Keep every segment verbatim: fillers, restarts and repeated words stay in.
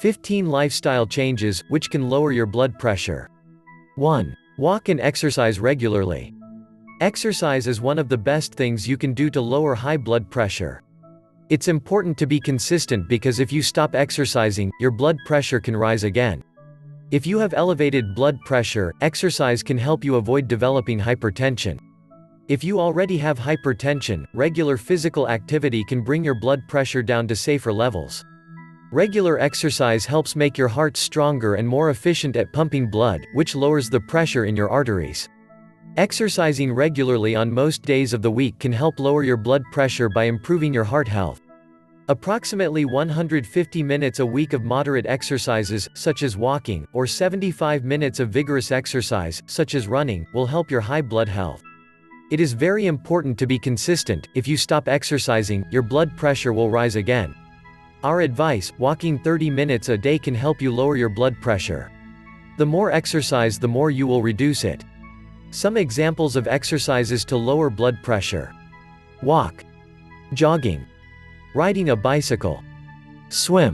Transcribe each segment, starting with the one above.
fifteen lifestyle changes which can lower your blood pressure. one. Walk and exercise regularly. Exercise is one of the best things you can do to lower high blood pressure. It's important to be consistent because if you stop exercising, your blood pressure can rise again. If you have elevated blood pressure, exercise can help you avoid developing hypertension. If you already have hypertension, regular physical activity can bring your blood pressure down to safer levels. Regular exercise helps make your heart stronger and more efficient at pumping blood, which lowers the pressure in your arteries. Exercising regularly on most days of the week can help lower your blood pressure by improving your heart health. Approximately one hundred fifty minutes a week of moderate exercises, such as walking, or seventy-five minutes of vigorous exercise, such as running, will help your high blood health. It is very important to be consistent. If you stop exercising, your blood pressure will rise again. Our advice: walking thirty minutes a day can help you lower your blood pressure. The more exercise, the more you will reduce it. Some examples of exercises to lower blood pressure: walk, jogging, riding a bicycle, swim,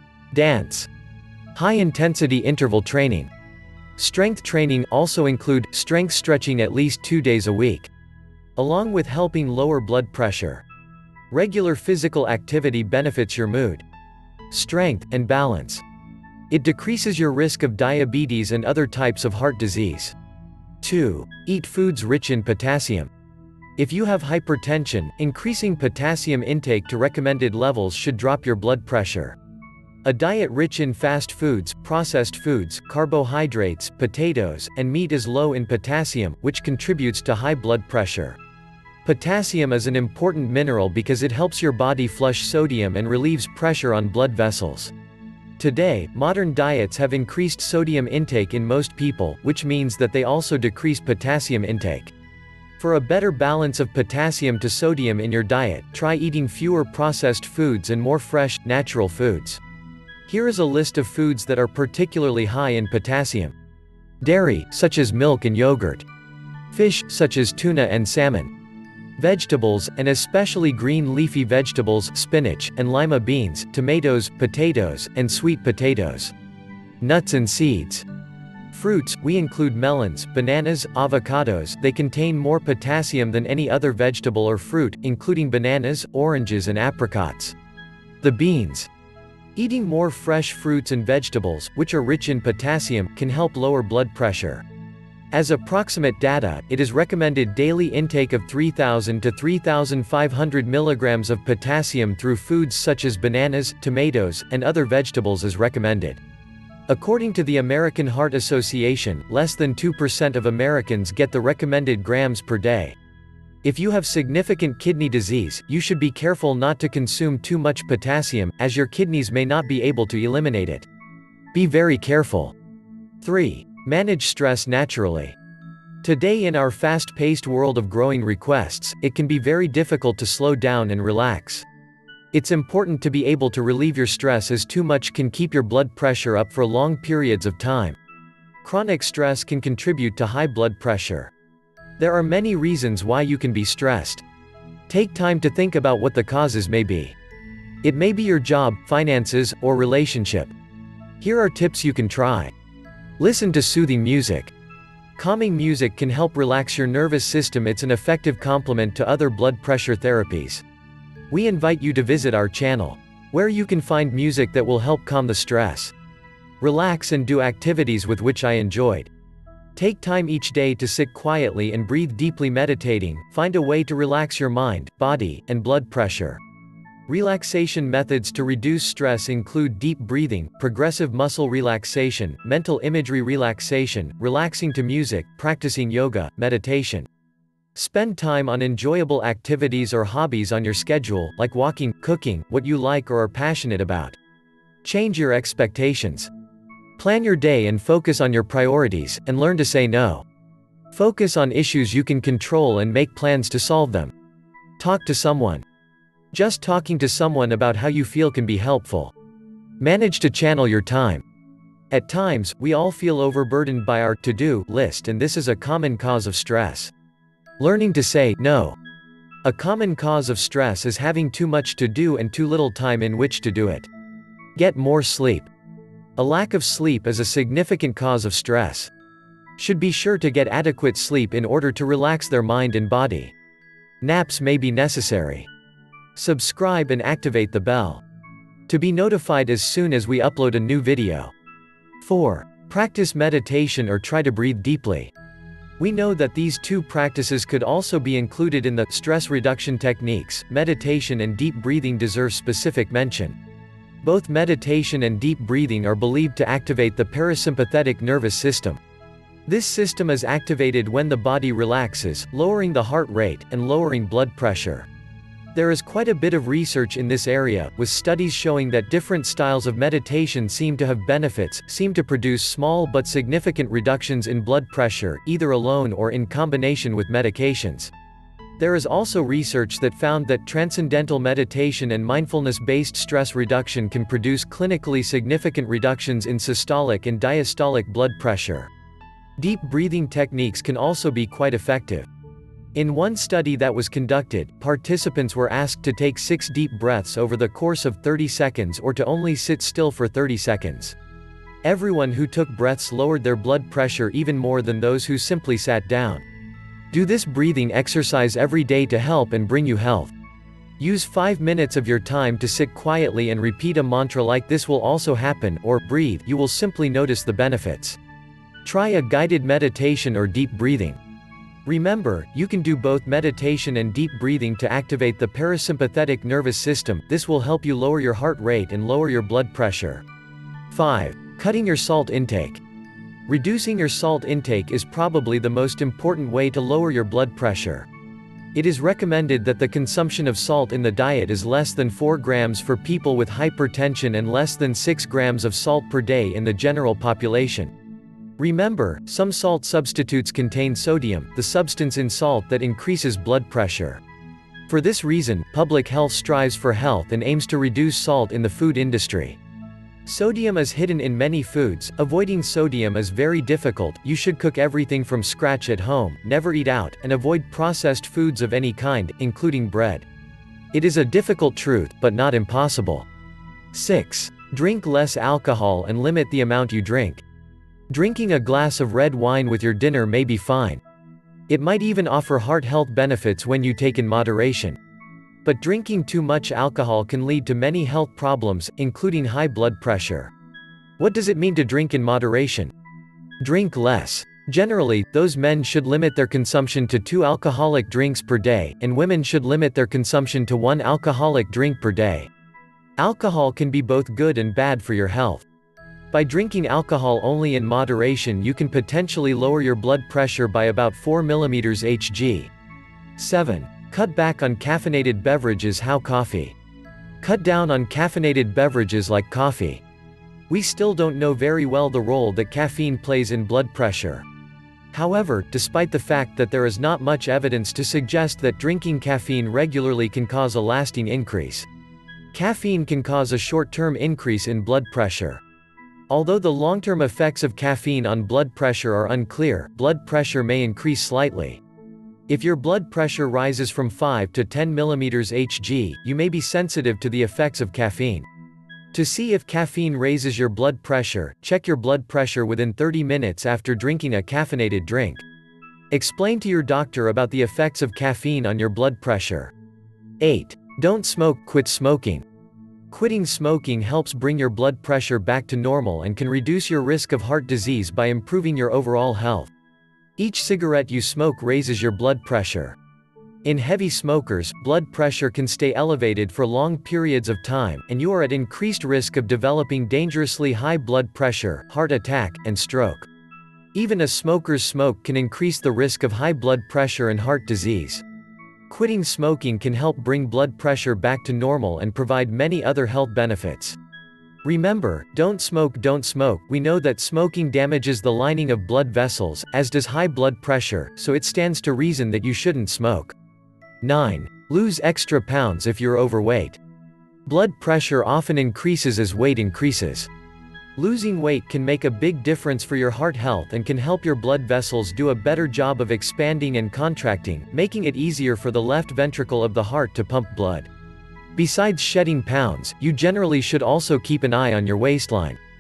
dance, high-intensity interval training. Strength training also include strength stretching at least two days a week. Along with helping lower blood pressure, regular physical activity benefits your mood, strength, and balance. It decreases your risk of diabetes and other types of heart disease. two. Eat foods rich in potassium. If you have hypertension, increasing potassium intake to recommended levels should drop your blood pressure. A diet rich in fast foods, processed foods, carbohydrates, potatoes, and meat is low in potassium, which contributes to high blood pressure. Potassium is an important mineral because it helps your body flush sodium and relieves pressure on blood vessels. Today, modern diets have increased sodium intake in most people, which means that they also decrease potassium intake. For a better balance of potassium to sodium in your diet, try eating fewer processed foods and more fresh, natural foods. Here is a list of foods that are particularly high in potassium. Dairy, such as milk and yogurt. Fish, such as tuna and salmon. Vegetables, and especially green leafy vegetables, spinach, and lima beans, tomatoes, potatoes, and sweet potatoes. Nuts and seeds. Fruits, we include melons, bananas, avocados. They contain more potassium than any other vegetable or fruit, including bananas, oranges, and apricots. The beans. Eating more fresh fruits and vegetables, which are rich in potassium, can help lower blood pressure. As approximate data, it is recommended daily intake of three thousand to three thousand five hundred milligrams of potassium through foods such as bananas, tomatoes, and other vegetables is recommended. According to the American Heart Association, less than two percent of Americans get the recommended grams per day. If you have significant kidney disease, you should be careful not to consume too much potassium, as your kidneys may not be able to eliminate it. Be very careful. three. Manage stress naturally. Today, in our fast-paced world of growing requests, it can be very difficult to slow down and relax. It's important to be able to relieve your stress, as too much can keep your blood pressure up for long periods of time. Chronic stress can contribute to high blood pressure. There are many reasons why you can be stressed. Take time to think about what the causes may be. It may be your job, finances, or relationship. Here are tips you can try. Listen to soothing music. Calming music can help relax your nervous system. It's an effective complement to other blood pressure therapies. We invite you to visit our channel, where you can find music that will help calm the stress. Relax and do activities with which I enjoyed. Take time each day to sit quietly and breathe deeply. Meditating, find a way to relax your mind, body, and blood pressure. Relaxation methods to reduce stress include deep breathing, progressive muscle relaxation, mental imagery relaxation, relaxing to music, practicing yoga, meditation. Spend time on enjoyable activities or hobbies on your schedule, like walking, cooking, what you like or are passionate about. Change your expectations. Plan your day and focus on your priorities, and learn to say no. Focus on issues you can control and make plans to solve them. Talk to someone. Just talking to someone about how you feel can be helpful. Manage to channel your time. At times, we all feel overburdened by our to-do list, and this is a common cause of stress. Learning to say no. A common cause of stress is having too much to do and too little time in which to do it. Get more sleep. A lack of sleep is a significant cause of stress. Should be sure to get adequate sleep in order to relax their mind and body. Naps may be necessary. Subscribe and activate the bell to be notified as soon as we upload a new video. four. Practice meditation or try to breathe deeply. We know that these two practices could also be included in the stress reduction techniques. Meditation and deep breathing deserve specific mention. Both meditation and deep breathing are believed to activate the parasympathetic nervous system. This system is activated when the body relaxes, lowering the heart rate, and lowering blood pressure. There is quite a bit of research in this area, with studies showing that different styles of meditation seem to have benefits, seem to produce small but significant reductions in blood pressure, either alone or in combination with medications. There is also research that found that transcendental meditation and mindfulness-based stress reduction can produce clinically significant reductions in systolic and diastolic blood pressure. Deep breathing techniques can also be quite effective. In one study that was conducted, participants were asked to take six deep breaths over the course of thirty seconds or to only sit still for thirty seconds. Everyone who took breaths lowered their blood pressure even more than those who simply sat down. Do this breathing exercise every day to help and bring you health. Use five minutes of your time to sit quietly and repeat a mantra like "this will also happen" or "breathe." You will simply notice the benefits. Try a guided meditation or deep breathing. Remember, you can do both meditation and deep breathing to activate the parasympathetic nervous system. This will help you lower your heart rate and lower your blood pressure. five. Cutting your salt intake. Reducing your salt intake is probably the most important way to lower your blood pressure. It is recommended that the consumption of salt in the diet is less than four grams for people with hypertension and less than six grams of salt per day in the general population. Remember, some salt substitutes contain sodium, the substance in salt that increases blood pressure. For this reason, public health strives for health and aims to reduce salt in the food industry. Sodium is hidden in many foods. Avoiding sodium is very difficult. You should cook everything from scratch at home, never eat out, and avoid processed foods of any kind, including bread. It is a difficult truth, but not impossible. six. Drink less alcohol and limit the amount you drink. Drinking a glass of red wine with your dinner may be fine. It might even offer heart health benefits when you take in moderation. But drinking too much alcohol can lead to many health problems, including high blood pressure. What does it mean to drink in moderation? Drink less. Generally, those men should limit their consumption to two alcoholic drinks per day, and women should limit their consumption to one alcoholic drink per day. Alcohol can be both good and bad for your health. By drinking alcohol only in moderation, you can potentially lower your blood pressure by about four millimeters Hg. seven. Cut back on caffeinated beverages. How coffee? Cut down on caffeinated beverages like coffee. We still don't know very well the role that caffeine plays in blood pressure. However, despite the fact that there is not much evidence to suggest that drinking caffeine regularly can cause a lasting increase. Caffeine can cause a short-term increase in blood pressure. Although the long-term effects of caffeine on blood pressure are unclear, blood pressure may increase slightly. If your blood pressure rises from five to ten millimeters Hg, you may be sensitive to the effects of caffeine. To see if caffeine raises your blood pressure, check your blood pressure within thirty minutes after drinking a caffeinated drink. Explain to your doctor about the effects of caffeine on your blood pressure. eight. Don't smoke. Quit smoking. Quitting smoking helps bring your blood pressure back to normal and can reduce your risk of heart disease by improving your overall health. Each cigarette you smoke raises your blood pressure. In heavy smokers, blood pressure can stay elevated for long periods of time, and you are at increased risk of developing dangerously high blood pressure, heart attack, and stroke. Even a smoker's smoke can increase the risk of high blood pressure and heart disease. Quitting smoking can help bring blood pressure back to normal and provide many other health benefits. Remember, don't smoke, don't smoke. We know that smoking damages the lining of blood vessels, as does high blood pressure, so it stands to reason that you shouldn't smoke. nine. Lose extra pounds if you're overweight. Blood pressure often increases as weight increases. Losing weight can make a big difference for your heart health and can help your blood vessels do a better job of expanding and contracting, making it easier for the left ventricle of the heart to pump blood. Besides shedding pounds, you generally should also keep an eye on your waistline.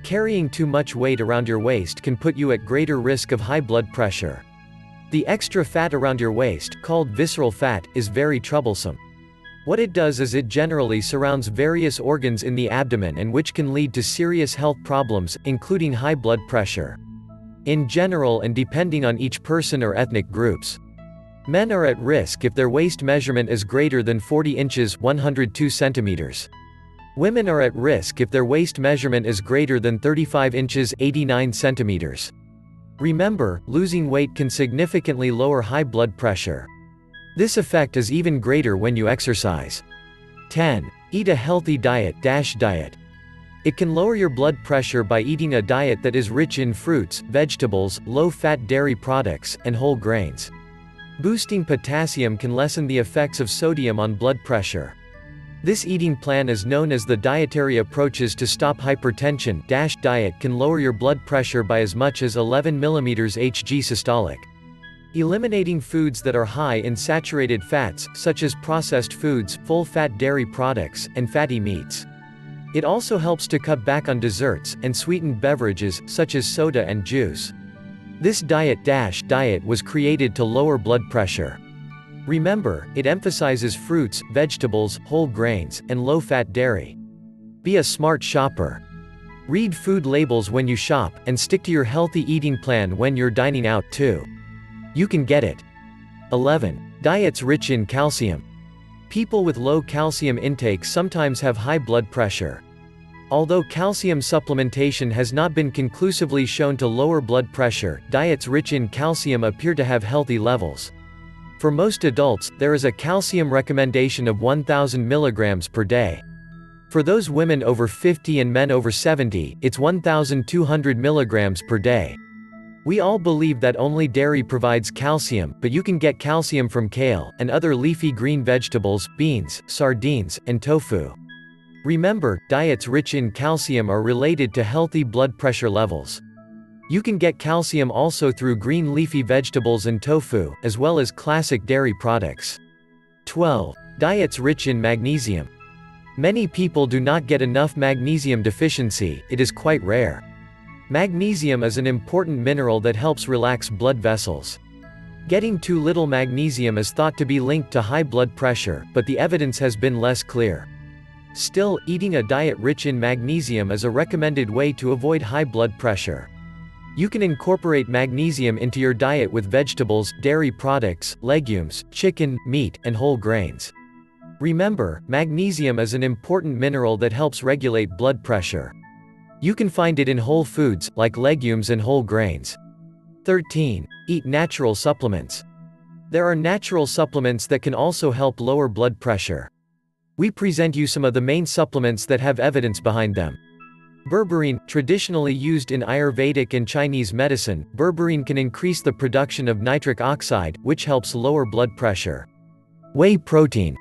Carrying too much weight around your waist can put you at greater risk of high blood pressure. The extra fat around your waist, called visceral fat, is very troublesome. What it does is it generally surrounds various organs in the abdomen and which can lead to serious health problems, including high blood pressure. In general and depending on each person or ethnic groups. Men are at risk if their waist measurement is greater than forty inches (one hundred two centimeters). Women are at risk if their waist measurement is greater than thirty-five inches (eighty-nine centimeters). Remember, losing weight can significantly lower high blood pressure. This effect is even greater when you exercise. ten. Eat a healthy diet dash diet. It can lower your blood pressure by eating a diet that is rich in fruits, vegetables, low-fat dairy products, and whole grains. Boosting potassium can lessen the effects of sodium on blood pressure. This eating plan is known as the dietary approaches to stop hypertension dash diet can lower your blood pressure by as much as eleven millimeters Hg systolic. Eliminating foods that are high in saturated fats, such as processed foods, full-fat dairy products, and fatty meats. It also helps to cut back on desserts, and sweetened beverages, such as soda and juice. This diet dash diet was created to lower blood pressure. Remember, it emphasizes fruits, vegetables, whole grains, and low-fat dairy. Be a smart shopper. Read food labels when you shop, and stick to your healthy eating plan when you're dining out too. You can get it. eleven. Diets rich in calcium. People with low calcium intake sometimes have high blood pressure. Although calcium supplementation has not been conclusively shown to lower blood pressure, diets rich in calcium appear to have healthy levels. For most adults, there is a calcium recommendation of one thousand milligrams per day. For those women over fifty and men over seventy, it's one thousand two hundred milligrams per day. We all believe that only dairy provides calcium, but you can get calcium from kale, and other leafy green vegetables, beans, sardines, and tofu. Remember, diets rich in calcium are related to healthy blood pressure levels. You can get calcium also through green leafy vegetables and tofu, as well as classic dairy products. twelve. Diets rich in magnesium. Many people do not get enough magnesium deficiency, it is quite rare. Magnesium is an important mineral that helps relax blood vessels. Getting too little magnesium is thought to be linked to high blood pressure, but the evidence has been less clear. Still, eating a diet rich in magnesium is a recommended way to avoid high blood pressure. You can incorporate magnesium into your diet with vegetables, dairy products, legumes, chicken, meat, and whole grains. Remember, magnesium is an important mineral that helps regulate blood pressure. You can find it in whole foods, like legumes and whole grains. thirteen. Eat natural supplements. There are natural supplements that can also help lower blood pressure. We present you some of the main supplements that have evidence behind them. Berberine, traditionally used in Ayurvedic and Chinese medicine, berberine can increase the production of nitric oxide, which helps lower blood pressure. Whey protein.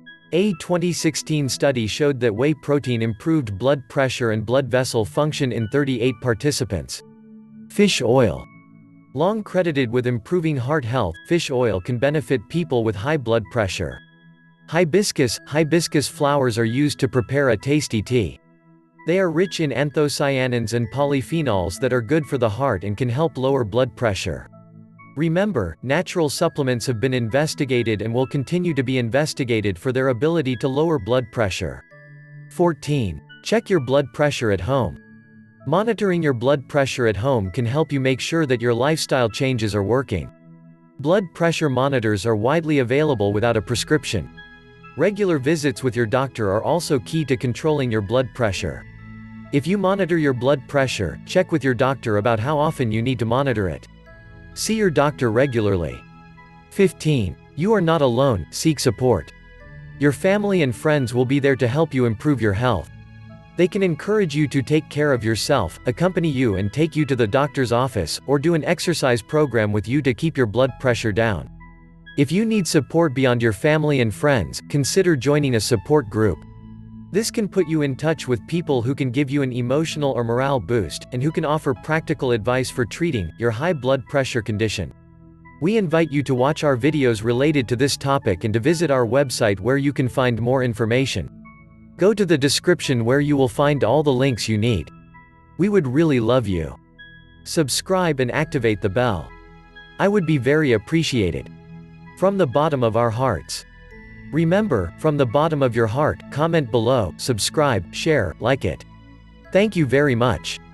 A twenty sixteen study showed that whey protein improved blood pressure and blood vessel function in thirty-eight participants. Fish oil. Long credited with improving heart health, fish oil can benefit people with high blood pressure. Hibiscus. Hibiscus flowers are used to prepare a tasty tea. They are rich in anthocyanins and polyphenols that are good for the heart and can help lower blood pressure. Remember, natural supplements have been investigated and will continue to be investigated for their ability to lower blood pressure. fourteen. Check your blood pressure at home. Monitoring your blood pressure at home can help you make sure that your lifestyle changes are working. Blood pressure monitors are widely available without a prescription. Regular visits with your doctor are also key to controlling your blood pressure. If you monitor your blood pressure, check with your doctor about how often you need to monitor it. See your doctor regularly. fifteen. You are not alone, seek support. Your family and friends will be there to help you improve your health. They can encourage you to take care of yourself, accompany you and take you to the doctor's office, or do an exercise program with you to keep your blood pressure down. If you need support beyond your family and friends, consider joining a support group. This can put you in touch with people who can give you an emotional or morale boost, and who can offer practical advice for treating your high blood pressure condition. We invite you to watch our videos related to this topic and to visit our website where you can find more information. Go to the description where you will find all the links you need. We would really love you. Subscribe and activate the bell. I would be very appreciated. From the bottom of our hearts. Remember, from the bottom of your heart, comment below, subscribe, share, like it. Thank you very much.